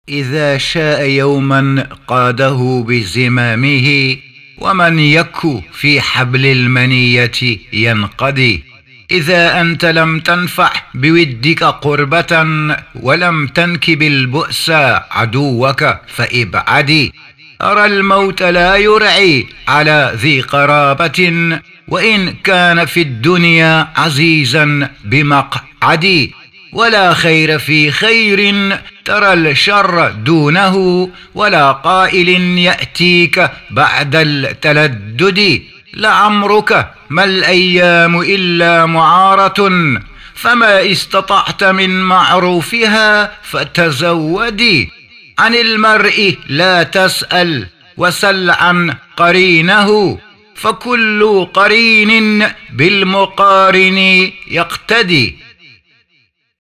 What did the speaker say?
إذا شاء يوما قاده بزمامه، ومن يك في حبل المنية ينقضي. إذا أنت لم تنفع بودك قربة، ولم تنكب البؤس عدوك فابعدي. أرى الموت لا يرعي على ذي قرابة، وإن كان في الدنيا عزيزا بمقعدي. ولا خير في خير ترى الشر دونه، ولا قائل يأتيك بعد التلدد. لعمرك ما الأيام إلا معارة، فما استطعت من معروفها فتزودي. عن المرء لا تسأل وسل عن قرينه، فكل قرين بالمقارن يقتدي.